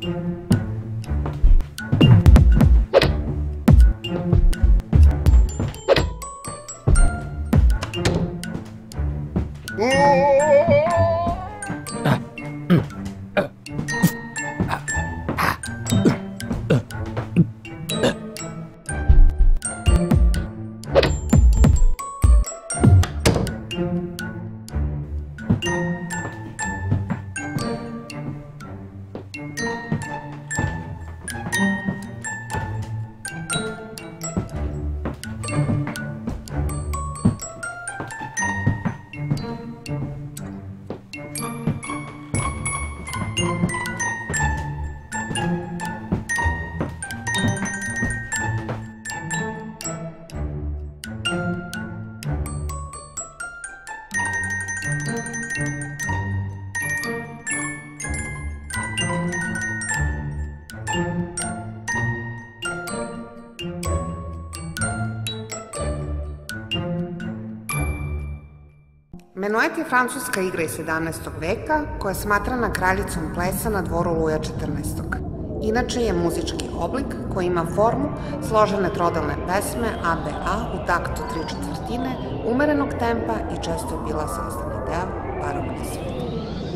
Menuet je francuska igra iz 17. veka koja je smatrana kraljicom plesa na dvoru Luja XIV. Inače je muzički oblik koji ima formu složene trodalne pesme ABA u taktu 3/4, umerenog tempa i često je bila sastavni deo barokne svite.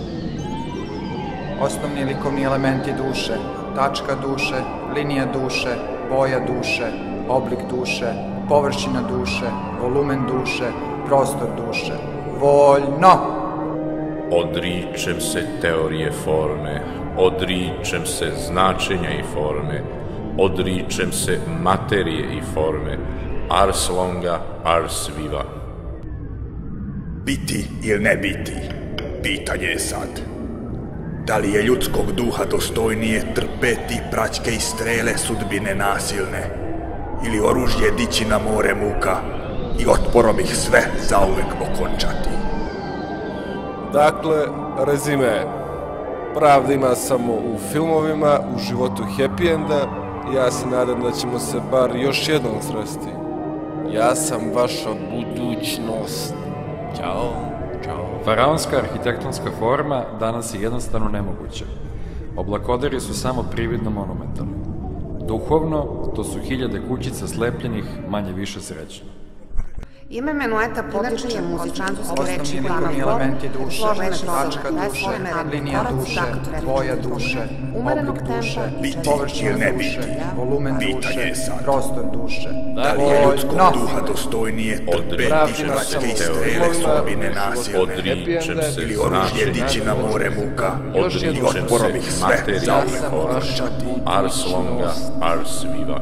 Osnovni likovni elementi duše, tačka duše, linija duše, boja duše, oblik duše, površina duše, volumen duše, prostor duše. Voljno! Odričem se teorije forme, odričem se značenja i forme, odričem se materije i forme, ars longa, ars viva. Biti ili ne biti, pitanje je sad. Da li je ljudskog duha dostojnije trpeti praćke i strele sudbine nasilne, ili oružje dići na more muka i otporom ih sve zauvek okončati? Dakle, rezime. Pravda ima samo u filmovima, u životu happy enda. Ja se nadam da ćemo se bar još jednom sresti. Ja sam vaša budućnost. Ćao, čao. Faraonska arhitektonska forma danas je jednostavno nemoguća. Oblakoderi su samo prividno monumentalni. Duhovno, to su hiljade kućica slepljenih, manje više srećno. Ime menueta potiče muzičanske reči Osnovni plana likovni elementi form, duše, složene tačka trodalne duše, pesme, linija duše, boja duše, umerenog oblik duše, tempa i Biti često površina ili ne duše, biti, volumen pitanje duše, je sad. prostor duše. Da li je ljudskog duha dostojnije trpeti Odričem praćke se i strele teorije sudbine forme, nasilne, odričem se ili oružje dići na more muka i odričem otporom se ih sve materije zauvek i forme, okončati? ars longa, ars viva.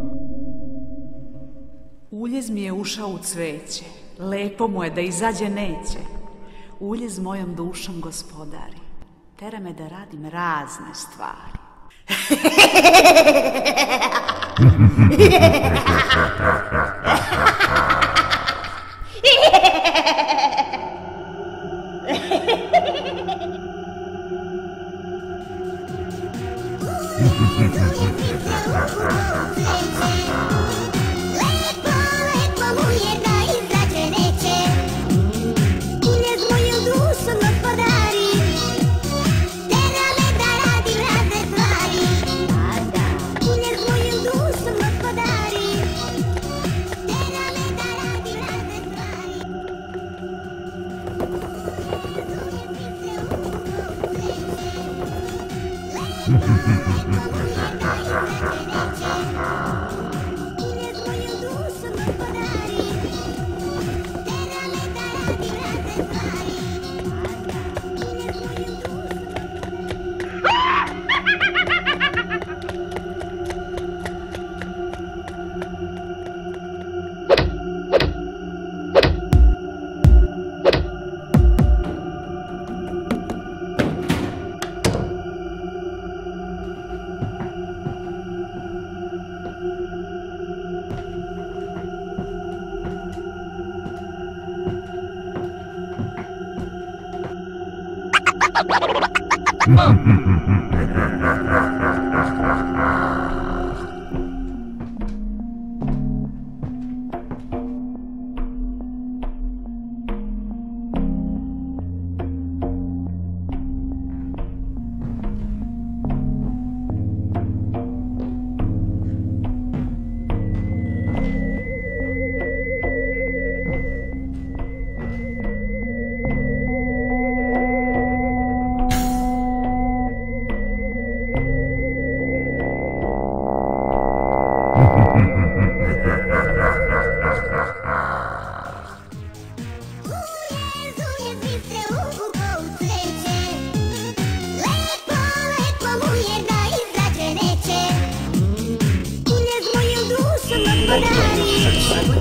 Uljez mi je ušao u cveće, lepo mu je da izađe neće. Uljez mojom dušom gospodari, tera me da radim razne stvari.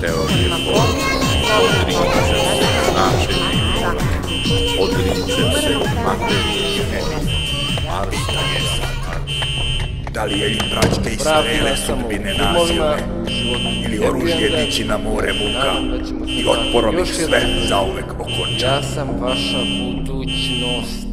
teorije forme, odričem se značenja i forme, odričem se materije, Marsa je sad. Da li je praćke i strele sudbine nasilne, ili oružje dići na more muka i otporom ih sve zauvek okonča. Ja sam vaša budućnost.